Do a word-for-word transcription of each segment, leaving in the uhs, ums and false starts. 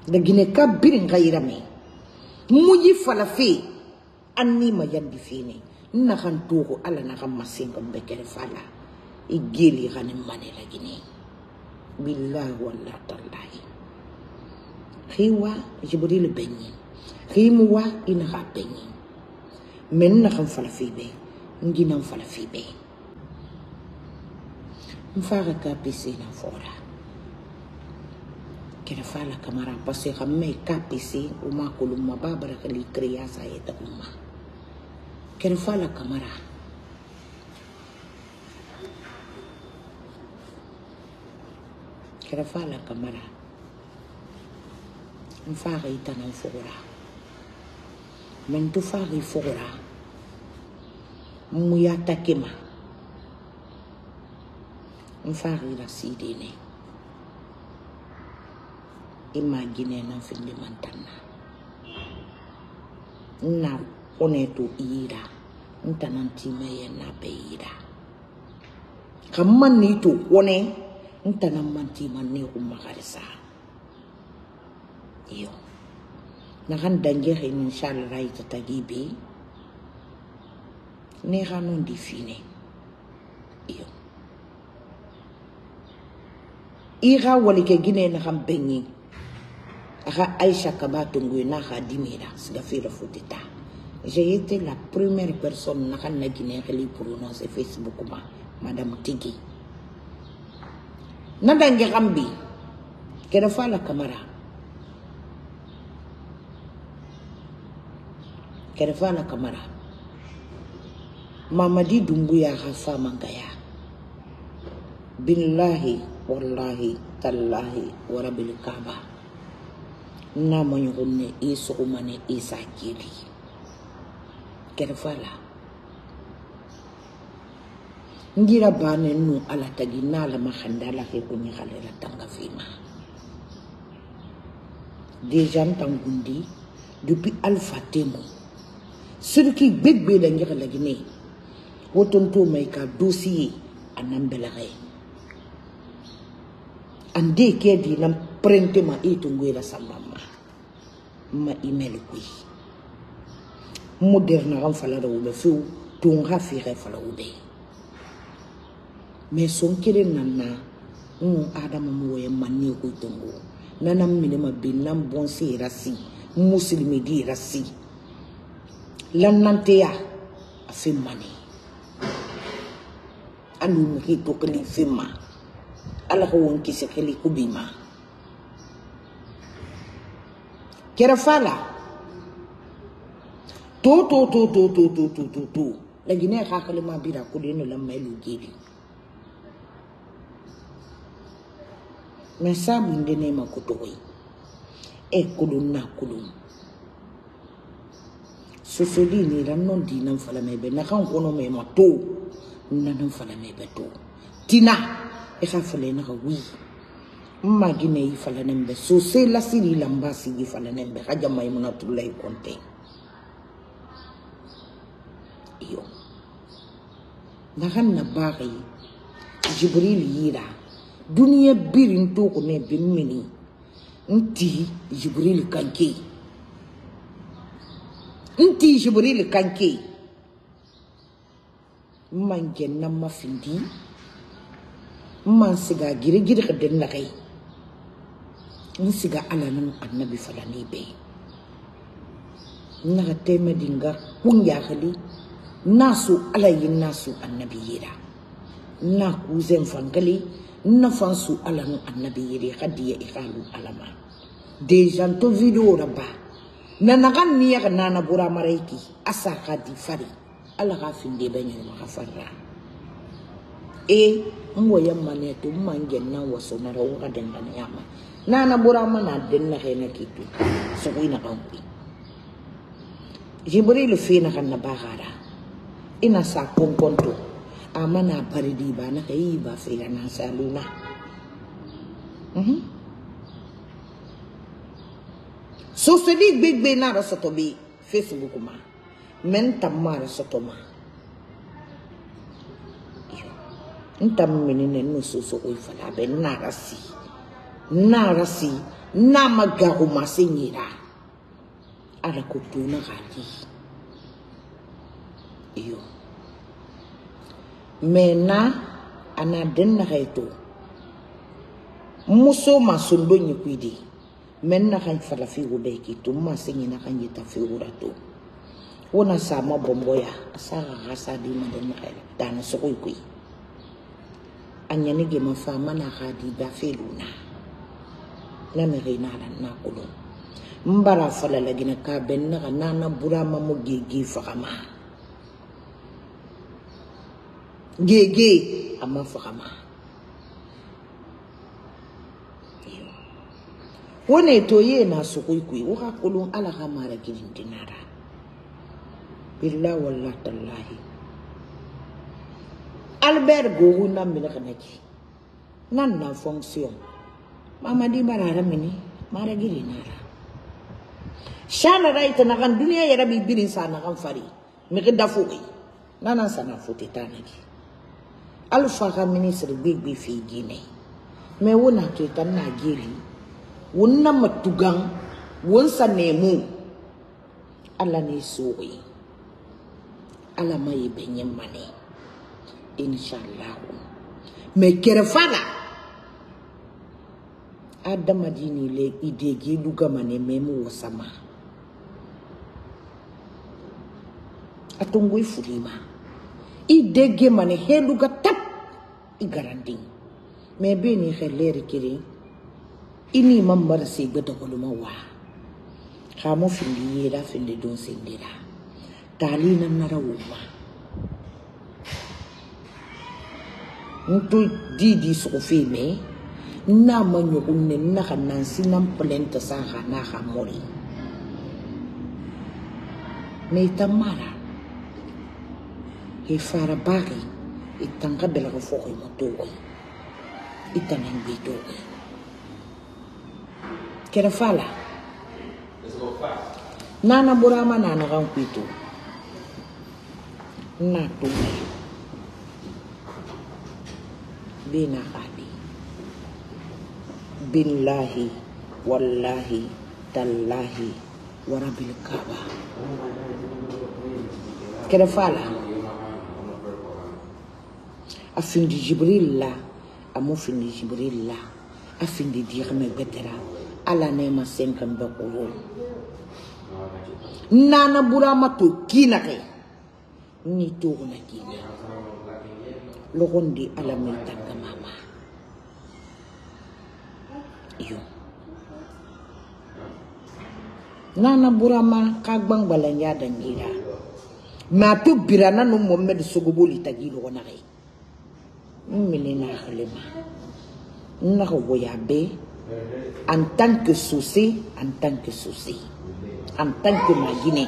da gine ka birin gairame muji falafe anni ma yandi fini na kan tuko ala na kan masinga bekere fala igeli ganin mane la gine billahi wallahi tallahi khiwa jibril benyi khimuwa ina ga benyi men na kan falafe be ngina falafe be mfara ka pisina fora kera fala kamara parce que me ka pisi uma kuluma babara kali kriya sa yeta umma kera fala kamara kera fala kamara mfara itana fora men tu fari fora muya takema mfari la sidine imagine na fili mantana na oneto ira ntananti meye na beira kamani to one ntanamanti manne umagarisa iyo na kan dange inshallah right tagibi ne ganon di fine iyo ira wali ke gine na kan benyi aka Aïcha Kabatungu na ka dimira siga fira futita. J'ai été la première personne na kan na Guinée qui prononce Facebook ma madame Tigi. Na dange gambi kera fala kamara. Kera fala kamara. Mamadi Dumbuya Rafa Mangaya. Billahi wallahi tallahi wa rabbil Kaaba. Na manyone iso umane isa kili kerfala ngira bane nu ala tagina la makhandala ke kunya khalela tanga fima déjà tangundi depuis alpha temo surki bebbe la ngira la gine wotonto may ka dossier anambelare ande ke di nam prente ma itu ngwela sambama ma email kui moderna ram fala da ube fu tun rafi re fala ube mais son kire nana um adama mo ye manni ko tongo nanam minema binam bon si rasi muslimi di rasi lan nanteya afi mani anu mi to kali fima ala ko won kise kali kubima kera fala to to to to to to to to to la Guinée ka kalima bira ko dino la mailu gidi mais ça bunde ne ma ko toyi e kulun na kulun so so di ni ran non di nan fala mebe na kan ko no me ma to na nan fala mebe to tina e ka fala na ka wi ma Guinée fala nembe so se la siri lambasi gi fala nembe haja maimuna tulay konte iyo na hanna bari Jibril yira dunia birin to ko ne bimmini nti Jibril kanke nti Jibril kanke manje na mafindi man siga gire gire den la kay nsiga ala nan annabi falani be naga teme dinga kunya khali nasu ala yin nasu annabi yira na ku zen fangali na fansu ala nan annabi yiri khadiya ikhalu alama deja to video raba na naga niya na na bura maraiki asa khadi fari ala khafinde benyo makhafarra e mwoya maneto mangen na waso na rawo kaden na yama nana burama na den na hena kitu so ina kampi Jibril fina kan na bagara ina sa konkonto amana paridi ba na kai ba fila na saluna mhm so se di big be na rasoto bi Facebook ma men tamara sotoma ntam menine no so so o fala be na rasi na rasi na magaru masenyira ala kutuna gadi iyo mena ana denna gaito muso masundo nyikwidi menna kan fala fi wude ki tumma senyina kan yita fi wurato wona sama bomboya asara rasa di madenna gaito dana sokoy kuy anyani ge mafama na gadi ba feluna la merina la nakulo mbara fala la gina ka benna nana burama mo gege fakama gege ama fakama wone to ye na sukui kui uka kulun ala kamara gidin dinara billahi wallahi tallahi Albert go na mina kanaki nan na fonction mama di barara mini mara giri nara shala raita na kan dunia ya rabi birin sana kan fari mi gida fuki nana sana futi tanaki alfa ka ministre big bi fi gine me wona to tan na giri wonna matugang won sa nemu ala ni suwi ala mai benye mane inshallah me kere fala adama dini le idegi duga mane memu wasama atungui fulima idege mane heluga tap igarandi me beni khaleri kiri ini mambar si bedoluma wa khamo findi yera findi don sindira talina narawuma ntu didi sofi me na manyo kunne na kanan sinam plenta sa na kamori me tamara he fara bari itanga bela ko foko moto itanan bito kera fala nana burama nana kan kwito na to bina hadi billahi wallahi tallahi wa rabbil kaaba kera fala afindi jibril la amo findi jibril la afindi dirme betera ala nema senkan bakuro nana burama to kinake ni to na kina logondi ala mi tanga mama yo nana burama kagbang balanya dangira ma to birana no mohammed sogoboli tagilo wonare minina khalima na ko boyabe en tant que souci en tant que souci en tant que magine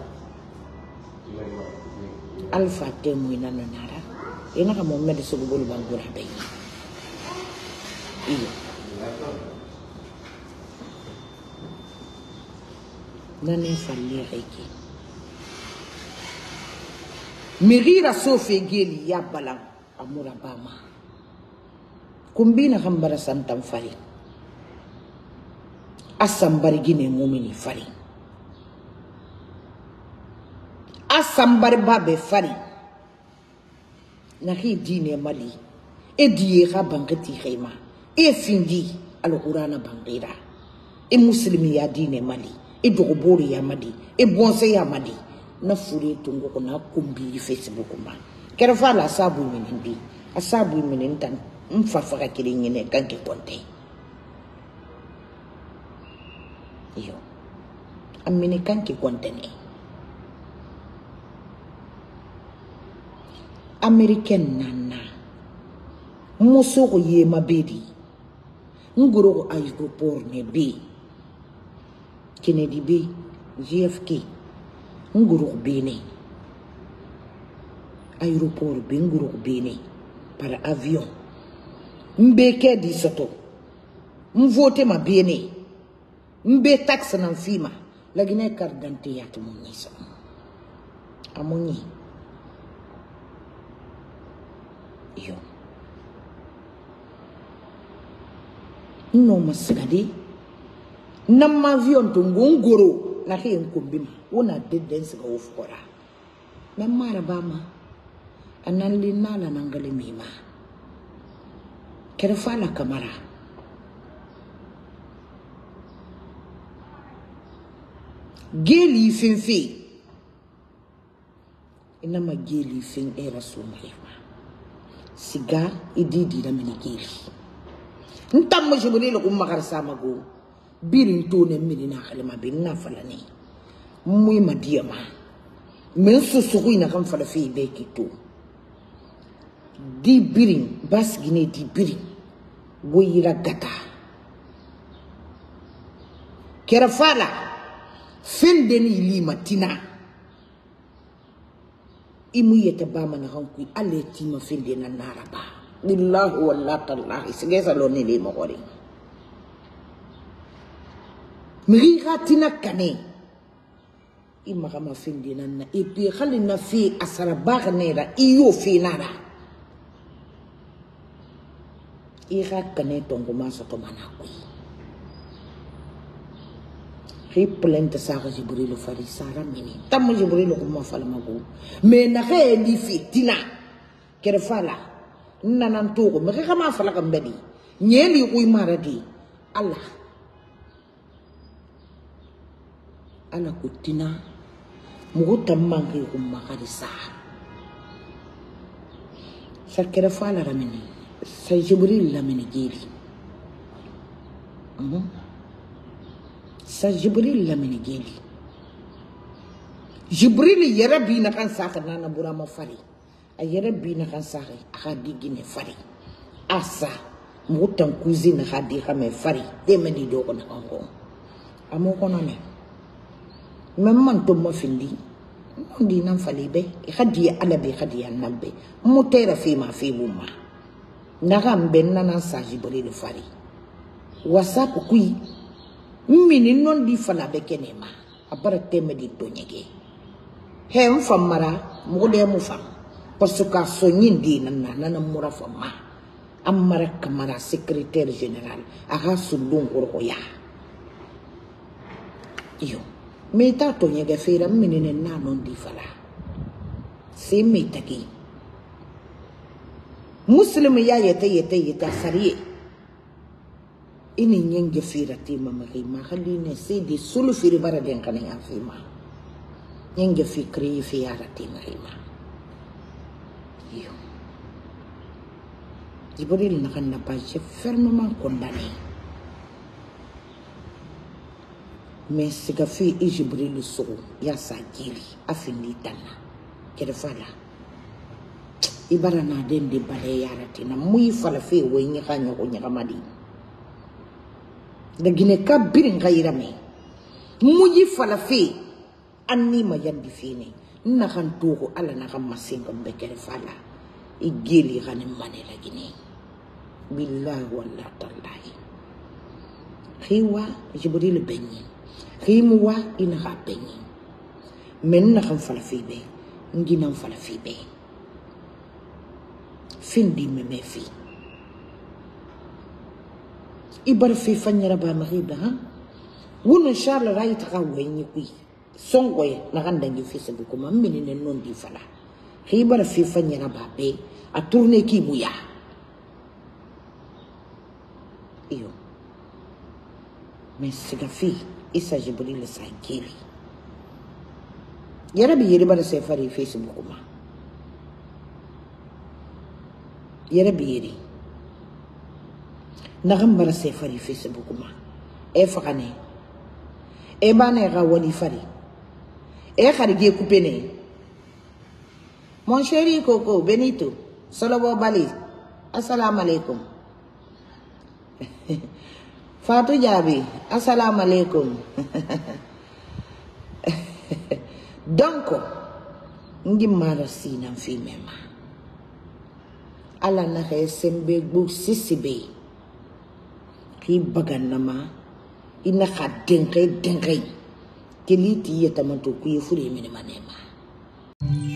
alpha temoina nanara ina ka mohammed sogoboli bangura be iyo nane falle reki mirira sofe geli ya balang amura bama kumbina kambara santam fari asam barigine mumini fari asam barbabe fari naki dine mali e diye ga bangati khema e findi alqur'ana bangira e muslimi ya dine mali e dogobori ya madi e bonse ya madi na furi tungo ko na kumbi Facebook ma kera fala sabu minindi asabu minintan mfafaka kilingine kanke konte yo amini kanke konte ne American nana muso ko yema bedi ngoro ko aéroport ne be Kennedy be J F K ngoro ko bene aéroport be ngoro ko bene par avion mbeke di soto mvote ma bene mbe taxe na mfima lagine carte d'identité ya tumunyi so amunyi yo no masigadi Nama avion to ngongoro na ke nkumbima wona dedense ga ofora na mara bama anan linala nangale mima kere fala kamara geli finfi ina ma geli fin era sumrima siga ididi da mini geli ntamma jibril ko makar samago birin to ne mini na khalima bin na falani muy madiyama men su suku ina kan fala fi be kito di birin bas gine di birin woyira gata kera fala fendeni limatina imu yete bama na kan ku alle tima fendena naraba billahi wallahi tallahi sigesa lo ne le mo gori miri gatina kane ima kama fendena na epi khali na fi asara bagnera iyo fi nara ira kane tongo maso to manakui riplente sara jibril fari sara mini tam jibril ko ma fala mago me na khe di fitina kere fala nanan to ko me kama fala kam bedi nyeli ko maradi allah ala kutina mugo tammangi ko makari sa sa kere fala ramini sa jibril lamini geli mhm sa jibril lamini geli jibril yara bi na kan saka nana burama fari a yara bi na kan saka aka digine fari asa mutan kuzina hadi kame fari demeni do ko na ko amo ko nane memman to mo findi ndi nan fali be hadi ala be hadi annabe mutera fi ma fi buma nagam benna nan sa jibril fari whatsapp kui mini non di fala be kenema abara teme di tonyege he mfam mara mo de mu fam parce que so nyindi nan nan mura fama amara kamara secrétaire général aga sulun ko ya yo meta tonyege fera mini ne na non di fala se metaki muslim ya yete yete yete sariye ini nyenge fira tima mari ma khaline se di sulu firi bara den kan ya fima nyenge fikri fi ara tima rima yo jibril na kan na pas fermement condamné mais siga fi jibril so ya sajili afindi tanna kede fala ibara na den de bale yara tina muy fala fi we nyi khanyo ko nya kamadi da gine ka birin gaira me muji falafi anni ma yandi fini na kan tuko ala na kan masinga mbekere fala igeli ganin mane la gine billahi wallahi tallahi khiwa jibril benyi khimuwa ina ga benyi men na kan falafi be ngina falafi be findi me me fi ibar fi fanyara ba magida ha wono inshallah ray ta wenyi kui songoy na ganda ngi Facebook ma mini ne non di fala khibar fi fanyara ba be a tourner ki buya iyo mais siga fi isa jibril sa kiri yara bi yiri bara se fari Facebook ma yara bi yiri nagam bara se fari Facebook ma e fakane e bana ga wali fari e kharige kupene mon chéri Coco Benito Solobo Bali assalamu alaikum Fatou Jabi assalamu alaikum donc ngi mara sina fi mema ala na khay sembe bu sisibe ki bagan nama ina ka denkai denkai keliti yeta manto ku yefure mini manema